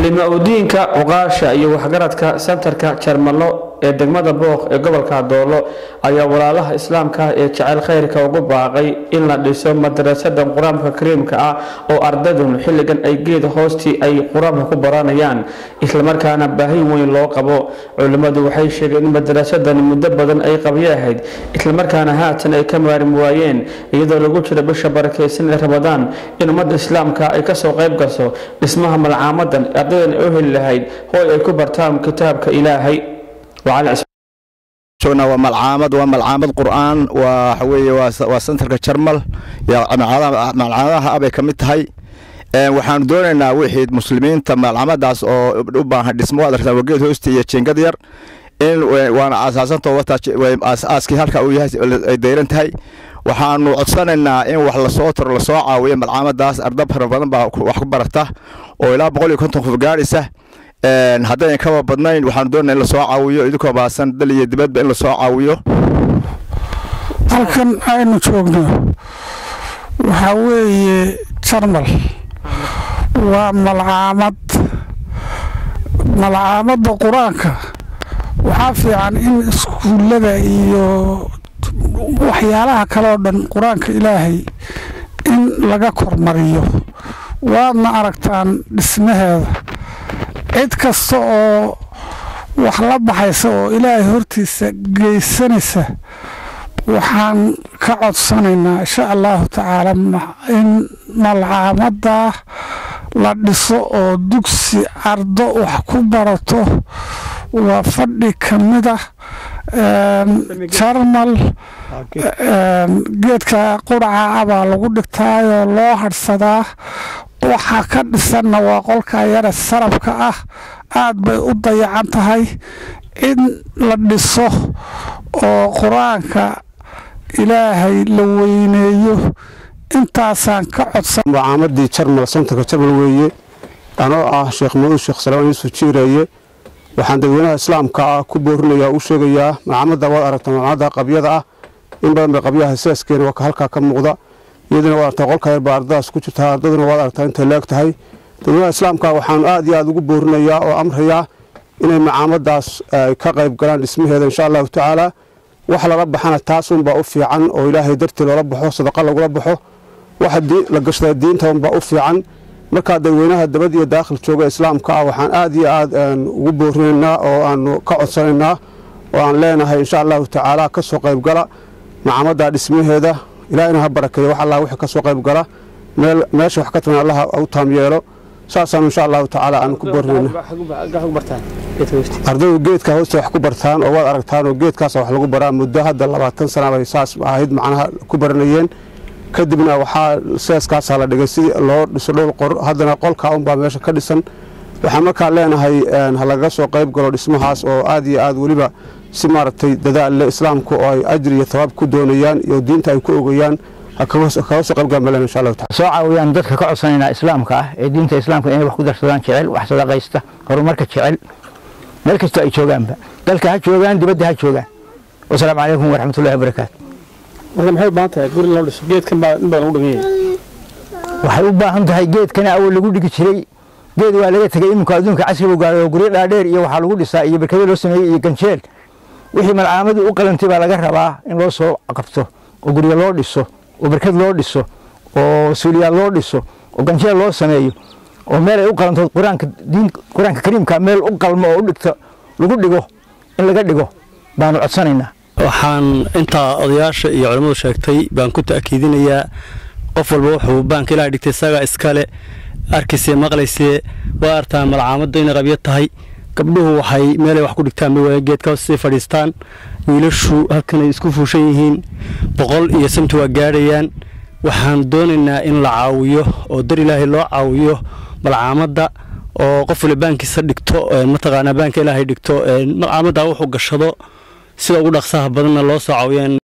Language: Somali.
culimo udiinka uqaasha iyo waxgaradka santarka Jarmallo ee degmada Booq ee gobolka Doolo ayaa walaalaha islaamka ee jecel khayrka ugu baaqay in la dhiso madrasada Quraanka Kariimka ah oo ardaydu xilligan ay geed hoostii ay Quraanka ku baranayaan isla markaana baahi weyn loo qabo culimadu waxay sheegeen in madrasadan muddo badan ay qabiyahayd isla markaana haatan ay ka maarmi waayeen iyadoo lagu jiro bisha barakeysan ee Ramadaan in ummadda islaamka ay ka soo qayb gasho dhismaha malcaamadan ardaydan oo heli lahayd oo ay ku bartaan kitaabka Ilaahay وعلى شونا وملعامد قرآن وحوي وسنترك جرمل يا ملعامها أبي كمتهاي وحن دورنا وحيد مسلمين تم ملعامداس أو ربما هدسموا درسنا وجد هستي يتشنقدير إن وأنا أساسا توقعت أسكي هالك أو يديرن تهاي وحن عطسنا إن وحلا صوت ولا صاع ويا ملعامداس أرض بحرفان وحكبرته ولا بقولي كنتم في جالسة haddaan ka badnayn waxaan doonaynaa in la soo caawiyo idinku baasan dal iyo dibadba in la soo caawiyo halkan aynu joogno waxa weeye Jarmal waa malcaamada Quraanka waxa fiican in iskuulada iyo waxyaalaha kale oo dhan Quraanka Ilaahay in laga kormariyo waadna aragtaan dhismaheeda cid kasta oo wax la baxaysa oo Ilaahay hortiisa geysanaysa waxaan ka codsanaynaa insha Allah taala in malcaamada la dhiso oo dugsi ardo wax ku barato waa fadhi kamida Jarmal geedka quraca baa lagu dhigtaayo loo harsadaa waxa ka dhisanna waa qolka yara sarabka ah aad bay u dayacan tahay in la dhiso oo Quraanka Ilaahay la weyneeyo intaasaan ka codsan macaamadii Jarmal sanadka Jarmal weeye anoo ah Sheekh Muusa Sheekh Salmaan Yuusuf Jireeye waxaan dadweynaha islaamka ku boorinayaa u sheegayaa macaamada wada aragtay macaamada qabyada ah in badan bay qabyaha siyaaskeena waa halka ka muuqda iyaduna waa aragtay qolka yar baardaas ku jirta ardaduna waa aragtay inta leeg tahay dadweynaha islaamka waxaan aad iyo aad ugu boorinayaa oo amrayaa inay macaamadaas ka qayb galaan dhismaheeda insha Allah taala wax la baxana taas baa u fiican oo Ilaahay dartii loola baxo sadaqa lagu baxo waxa la gashada diinta baa u fiican marka dadweynaha dabad iyo dakhil jooga islaamka waxaan aad iyo aad ugu boorinaynaa oo aan ka codsanaynaa oo aan leenahay insha Allah taala ka soo qayb gala macaamada dhismaheeda ilaahayna ha barakeeyo wax Allah wixii ka soo qayb gala meesha wax ka tan Allah u taam yeelo saasaan insha Allah taala aan ku boorinaynaa ardaydu geedka hoosta wax ku bartaan oo wad aragtaan oo geedkaas wax lagu baraa muddo hadda 20 sano ay saas ahayd macnaha ku baranayeen kadibna waxa seeskaas la dhigay si loo dhiso dhul qor hadana qolka baa meesha ka dhisan waxaan markaa leenahay halaga soo qayb galo dhismahaas oo aad iyo aad waliba si maartay dadaal islaamku oo ay ajri iyo thawaab ku doonayaan iyo diinta ay ku ogayaan ka soo qayb galaan insha Allah soo caawiyaan dadka ka codsanayna islaamka ah ee diinta islaamka inay wax ku darsadaan jecel wax sadaqaysta horumarka jecel meel kasta ay joogaanba dalka ha joogaan dibadda ha joogaan wassalaamu calaykum waraxmatullaahi wabarakaatuh marka maxay u baahan tahay guri loo dhiso geedkan baa in badan u dhigay waxay u baahan tahay geedkan awal lagu dhigi jiray geed waa laga tagay imka adduunka casriga gaaro guri dhaadheer iyo waxa lagu dhisaa iyo barkado loo sameeyay iyo ganjeel wixii malcaamadu u qalantay baa laga rabaa in loo soo qabto oo guriga loo dhiso oo barkad loo dhiso oo suuliyaad loo dhiso oo ganjeel loo sameeyo oo meel ay u qalanto Quraanka Kariimka meel u qalmo oo u dhigto lagu dhigo in laga dhigo baan codsanaynaa waxaan inta odayaasha iyo culimadu sheegtay baan ku taakiidinayaa qof walba wuxuu baanka Ilaahay dhigtay isaga iskale arkisay maqlaysay waa artaan malcaamada in qabiyo tahay gabdhuhu waxay meel ay wax ku dhigtaan geedka si fadhiistaan wiilashu halkan ay isku fuushan yihiin 100 iyo samtu waa gaarayaan waxaan doonaynaa in la caawiyo oo dar Ilaahay loo caawiyo malcaamada oo qof walba baankiisa dhigto mataqaana baanka Ilaahay dhigto malcaamada wuxuu gashado sida ugu dhaqsaha badanna loo soo caawiyaan